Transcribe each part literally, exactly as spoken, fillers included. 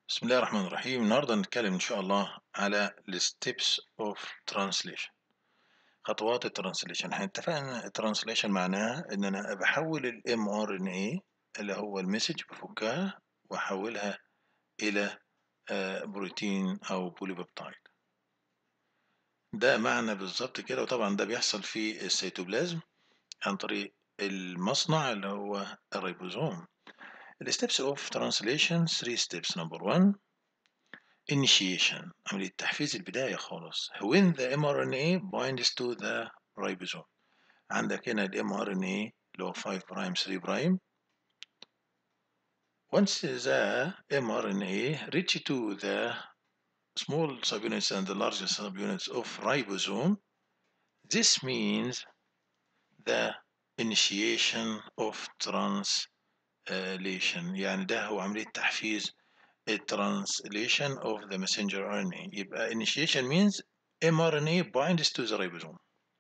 بسم الله الرحمن الرحيم. النهارده هنتكلم إن شاء الله على ال steps of translation. خطوات الترانسليشن. احنا اتفقنا الترانسليشن معناها إن أنا بحول ال إم آر إن إيه اللي هو المسج بفكها وأحولها إلى آه، بروتين أو بوليبيبتايد. ده معنى بالظبط كده، وطبعا ده بيحصل في السيتوبلازم عن طريق المصنع اللي هو الريبوزوم. ال steps of translation three steps. Number one, initiation، عملية تحفيز البداية خالص. when the إم آر إن إيه binds to the ribosome. عندك هنا ال إم آر إن إيه اللي هو five prime three prime. once the إم آر إن إيه reach to the small subunits and the larger subunits of ribosome, this means the initiation of translation. يعني ده هو عملية تحفيز translation of the messenger آر إن إيه. يبقى initiation means إم آر إن إيه binds to the ribosome.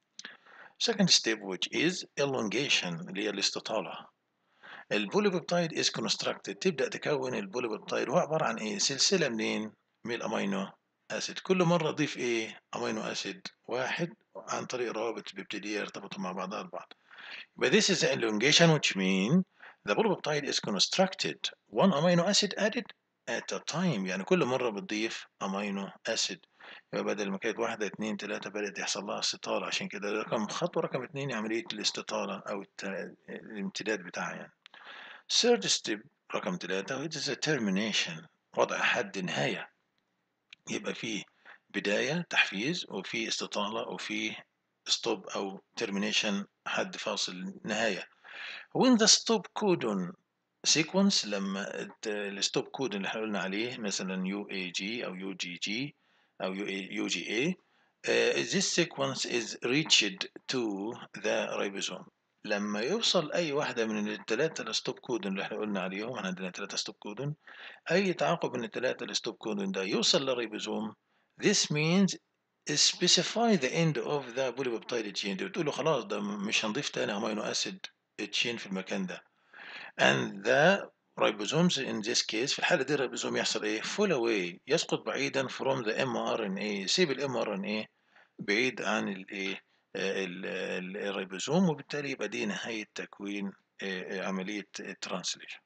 Second step, which is elongation، اللي هي الاستطالة. البوليبيبتايد is constructed، تبدأ تكون البوليبيبتايد. هو عبارة عن إيه؟ سلسلة منين؟ من الأمينو أسيد. كل مرة أضيف إيه؟ أمينو أسيد واحد عن طريق روابط بيبتيدية يرتبطوا مع بعضها البعض. But this is elongation, which means the polypeptide is constructed one amino acid added at a time. يعني كل مرة بتضيف amino acid. يبقى بدل ما كانت واحدة اتنين تلاتة بدأت يحصل لها استطالة. عشان كده رقم خطوة رقم اتنين عملية الاستطالة أو الت- الامتداد بتاعها يعني. Third step رقم تلاتة it is a termination، وضع حد نهاية. يبقى فيه بداية تحفيز وفي استطالة وفي stop أو termination حد فاصل نهاية. when the stop codon sequence، لما الستوب كود اللي احنا قلنا عليه مثلا يو اي جي او يو جي جي او يو جي اي، this sequence is reached to the ribosome. لما يوصل اي واحده من الثلاثه الستوب كودون اللي احنا قلنا عليهم، احنا عندنا ثلاثه ستوب كودون، اي تعاقب من الثلاثه الستوب كودون ده يوصل للريبوزوم. this means specify the end of the polypeptide chain. دي بتقول له خلاص ده مش هنضيف تاني امينو اسيد تشين في المكان ده. and the ribosomes in this case، في الحالة دي الريبوزوم يحصل ايه؟ fall away، يسقط بعيدا from the إم آر إن إيه، يسيب ال إم آر إن إيه بعيد عن الايه ال- ال- الريبوزوم، وبالتالي يبقى دي نهاية تكوين آه، عملية الترانسليشن.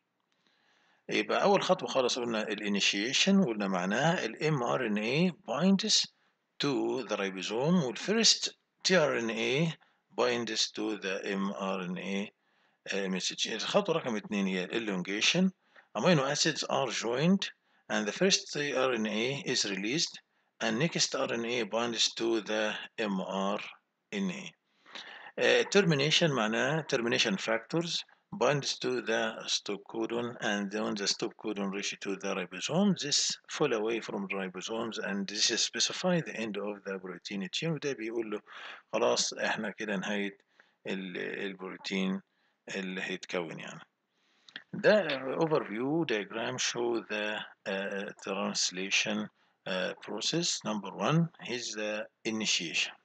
يبقى أول خطوة خالص قلنا الانيشيشن، وقلنا معناها ال إم آر إن إيه binds to the ribosome، والفيرست تي آر إن إيه binds to the إم آر إن إيه message. الخطوة رقم اتنين هي elongation. Amino acids are joined and the first آر إن إيه is released and next آر إن إيه binds to the إم آر إن إيه. Uh, termination معناها termination factors binds to the stop codon, and when the stop codon reach to the ribosome this fall away from the ribosomes and this is specify the end of the protein chain. وده بيقول له خلاص احنا كده نهاية ال- البروتين اللي هيتكون يعني. ده overview diagram show the uh, translation uh, process. Number one is the initiation.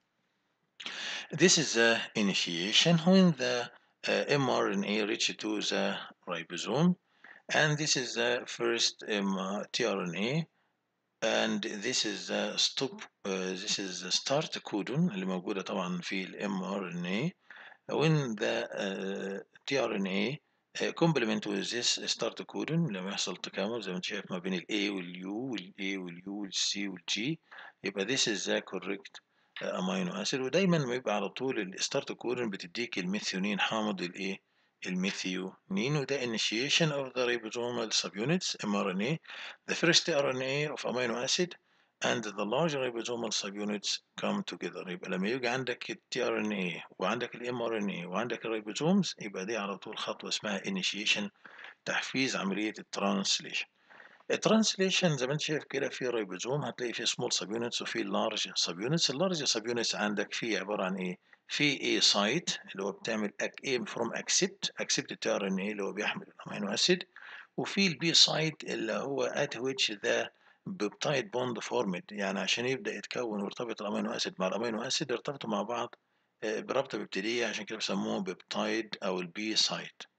This is the initiation when the uh, إم آر إن إيه reach to the ribosome, and this is the first um, T R N A, and this is the stop uh, this is the start codon اللي موجودة طبعا في ال إم آر إن إيه. when the uh, تي آر إن إيه uh, complement with this start codon لما يحصل تكامل زي ما انت شايف ما بين ال A وال U وال A وال U وال C وال G، يبقى this is the correct uh, amino acid. ودايما ما يبقى على طول الستارت كودون بتديك الميثيونين حامض الايه الميثيونين، وده initiation of the ribosomal subunits إم آر إن إيه. the first آر إن إيه of amino acid and the large ribosomal subunits come together. يبقى لما يجي عندك ال تي آر إن إيه وعندك ال إم آر إن إيه وعندك الريبوزومز، يبقى دي على طول خطوة اسمها initiation، تحفيز عملية الترانسليشن. الترانسليشن زي ما انت شايف كده في ريبوزوم هتلاقي فيه سمول سب يونتس وفي لارج سب يونتس. اللارج سب يونتس عندك فيه عبارة عن ايه؟ في ايه سايت اللي هو بتعمل ايه فروم اكسبت اكسبت تي ار ان ايه اللي هو بيحمل الامينو اسيد، وفي البي سايت اللي هو at which the peptide bond formed، يعني عشان يبدأ يتكون ويرتبط الأمينو أسيد مع الأمينو أسيد يرتبطوا مع بعض آه، برابطة ببتدية، عشان كده بيسموه بيبتايد أو البي سايت.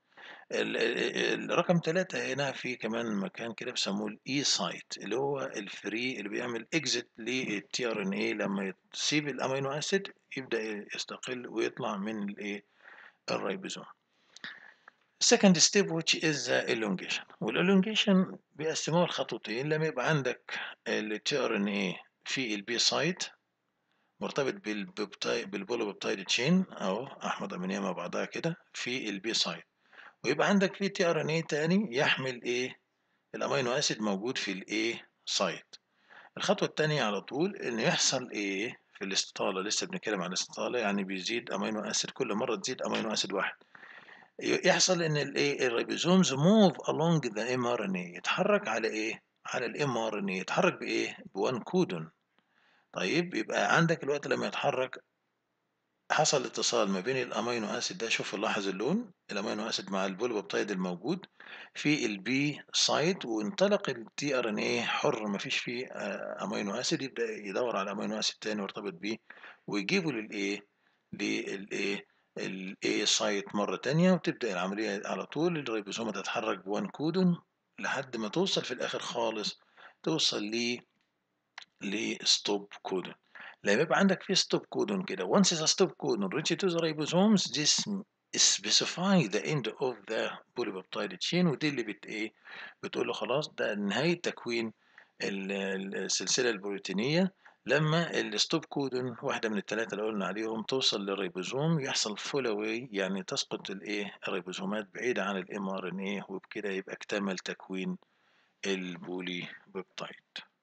ال ال الرقم ثلاثة هنا في كمان مكان كده بيسموه الإي سايت اللي هو الفري اللي بيعمل إكزيت للتي ار إن إيه لما تسيب الأمينو أسيد يبدأ يستقل ويطلع من الإيه الريبوزوم. second step which is the elongation والelongation بيقسموها لخطوتين لما يبقى عندك ال تي ار إن إيه في البي سايت مرتبط بالبيبتايد بالبوليبيبتايد تشين أو أحماض أمينية مع بعضها كده في البي سايت، ويبقى عندك في تي ار ان اي تاني يحمل ايه الامينو اسيد موجود في الايه سايت. الخطوه الثانيه على طول ان يحصل ايه في الاستطاله، لسه بنتكلم عن الاستطاله يعني بيزيد امينو اسيد كل مره تزيد امينو اسيد واحد، يحصل ان الايه الريبوزومز موف along ذا ام ار ان اي يتحرك على ايه على الام ار ان اي يتحرك بايه بوان كودون. طيب يبقى عندك الوقت لما يتحرك حصل اتصال ما بين الامينو اسيد ده، شوف لاحظ اللون الامينو اسيد مع البوليبيبتايد الموجود في البي سايت، وانطلق التي ار ان ايه حر ما فيش فيه آه، امينو اسيد، يبدا يدور على امينو اسيد تاني ويرتبط بيه ويجيبه للايه للايه الاي سايت مره تانية، وتبدا العمليه على طول الريبوسوم تتحرك بوان كودون لحد ما توصل في الاخر خالص توصل ل لستوب كودون. لما يبقى عندك في ستوب كودون كده once the stop codon reaches to the ribosomes this specify the end of the polypeptide chain، ودي اللي بت ايه بتقول له خلاص ده نهاية تكوين ال- ال- السلسلة البروتينية. لما الستوب كودون واحدة من الثلاثة اللي قلنا عليهم توصل للريبوزوم يحصل فول اواي يعني تسقط الايه الريبوزومات بعيدة عن الام ار ان ايه، وبكده يبقى اكتمل تكوين البولي بيبتايد.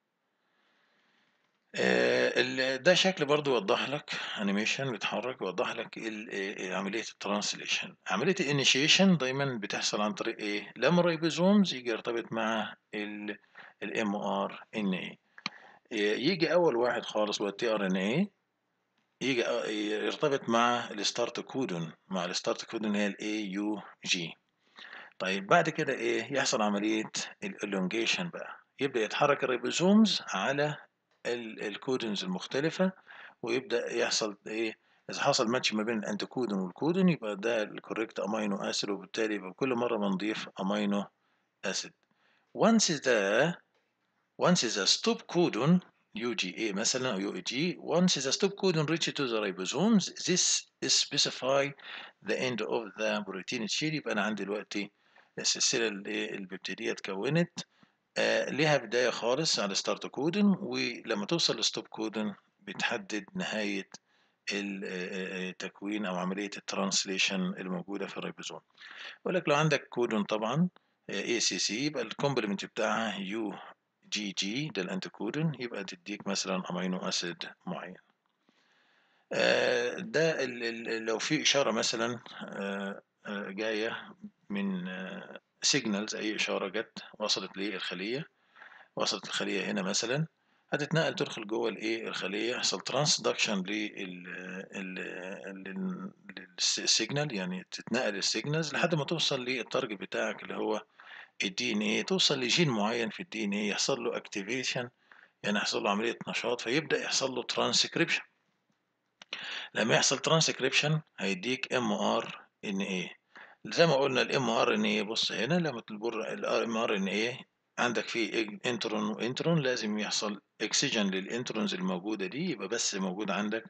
آه، ال- ده شكل برضو يوضح لك انيميشن بيتحرك يوضح لك ال- آه، عملية الترانسليشن. عملية الانيشيشن دايما بتحصل عن طريق ايه لما الريبوزومز يجي يرتبط مع الام ار ان اي، يجي اول واحد خالص هو التي ار ان اي يجي آه، يرتبط مع الستارت كودون مع الستارت كودون هي الاي يو جي. طيب بعد كده ايه يحصل عملية الالونجيشن بقى، يبدأ يتحرك الريبوزومز على الكودونز المختلفة، ويبدأ يحصل ايه إذا حصل ماتش ما بين الأنتي كودون والكودون يبقى ده الكوريكت أمينو أسيد، وبالتالي يبقى كل مرة بنضيف أمينو أسيد. once the once the stop codon يو جي إيه مثلا أو يو إي جي once the stop codon reach to the ribosomes this specify the end of the protein chain. يبقى أنا عندي دلوقتي السلسلة اللي- الببتيدية اتكونت آه، ليها بداية خالص على ستارت كودن، ولما توصل لستوب كودن بتحدد نهاية التكوين أو عملية الترانسليشن الموجودة في الريبوزوم. يقول لك لو عندك كودون طبعا اي سي سي يبقى الكومبلمنت بتاعها يو جي جي ده الانتي كودون، يبقى تديك مثلا امينو اسيد معين. آه، ده ال- ال- لو في إشارة مثلا آه، آه، جاية من سيجنالز، أي إشارة جت وصلت للخلية وصلت الخلية هنا مثلا هتتنقل تدخل جوه الايه الخلية يحصل ترانسدكشن للسيجنال، يعني تتنقل السيجنالز لحد ما توصل للتارجت بتاعك اللي هو الدي ان ايه، توصل لجين معين في الدي ان ايه يحصل له اكتيفيشن يعني يحصل له عملية نشاط فيبدأ يحصل له ترانسكريبشن. لما يحصل ترانسكريبشن هيديك ام ار ان ايه. زي ما قلنا الام ار ان ايه بص هنا لما تبر الام ار ان ايه عندك فيه انترون وانترون لازم يحصل اكسجين للانترونز الموجوده دي، يبقى بس موجود عندك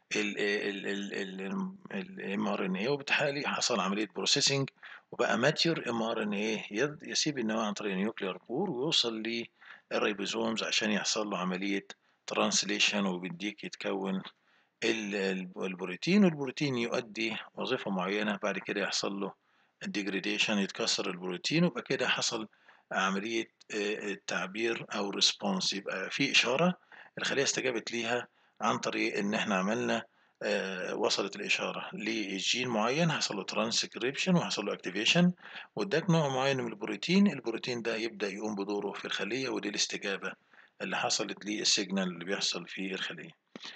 الام ار ان ايه، وبالتالي حصل عمليه بروسيسنج وبقى ماتيور ام ار ان ايه يسيب النواه عن طريق النيوكليار بور ويوصل للريبوزومز عشان يحصل له عمليه ترانسليشن وبيديك يتكون ال- ال- البروتين، والبروتين يؤدي وظيفة معينة بعد كده يحصل له الديجريديشن يتكسر البروتين، ويبقى كده حصل عملية آه، التعبير أو ريسبونس، يبقى في إشارة الخلية استجابت ليها عن طريق إن إحنا عملنا آه، وصلت الإشارة لجين معين حصل له ترانسكريبشن وحصل له اكتيفيشن واداك نوع معين من البروتين، البروتين ده يبدأ يقوم بدوره في الخلية، ودي الاستجابة اللي حصلت للسيجنال اللي بيحصل في الخلية.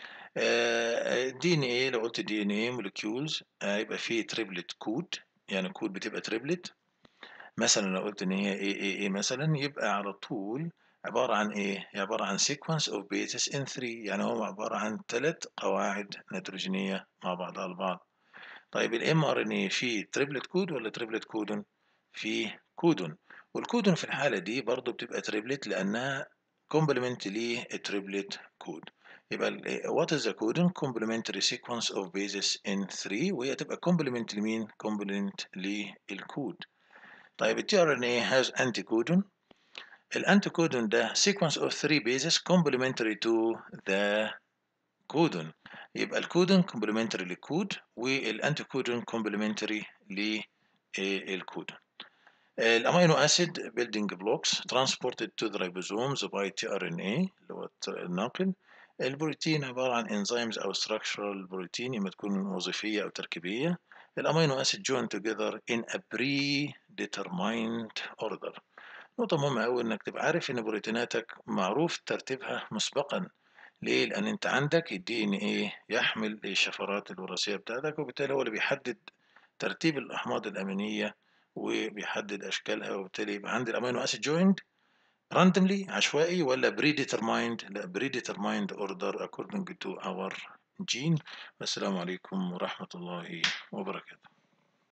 دي ان ايه لو قلت دي ان ايه مولكيولز هيبقى فيه تريبلت كود، يعني كود بتبقى تريبلت. مثلا لو قلت ان هي ايه ايه ايه مثلا يبقى على طول عبارة عن ايه عبارة عن sequence of bases in three، يعني هو عبارة عن ثلاث قواعد نيتروجينية مع بعضها البعض. طيب الام ار ان ايه فيه تريبلت كود ولا تريبلت كودون؟ في كودون، والكودون في الحالة دي برضه بتبقى تريبلت لأنها complement للتريبلت كود. يبقى ال what is the codon complementary sequence of bases in three، وهي تبقى complement لمين؟ complement للكود. طيب ال تي آر إن إيه has anticodon. الانتيكودون ده sequence of three bases complementary to the codon. يبقى الكودون complementary للكود والانتيكودون complementary للكودون. الامينو اسيد building blocks transported to the ribosomes by تي آر إن إيه اللي هو الناقل. البروتين عبارة عن enzymes أو structural protein، إما تكون وظيفية أو تركيبية. الامينو اسيد join together in a predetermined order. نقطة مهمة أوي إنك تبقى عارف إن بروتيناتك معروف ترتيبها مسبقا. ليه؟ لأن أنت عندك الدي إن إيه يحمل الشفرات الوراثية بتاعتك، وبالتالي هو اللي بيحدد ترتيب الأحماض الأمينية وبيحدد أشكالها، وبالتالي يبقى عندي الأمينو أسيد جويند randomly عشوائي ولا predetermined؟ لا predetermined order according to our gene. والسلام عليكم ورحمة الله وبركاته.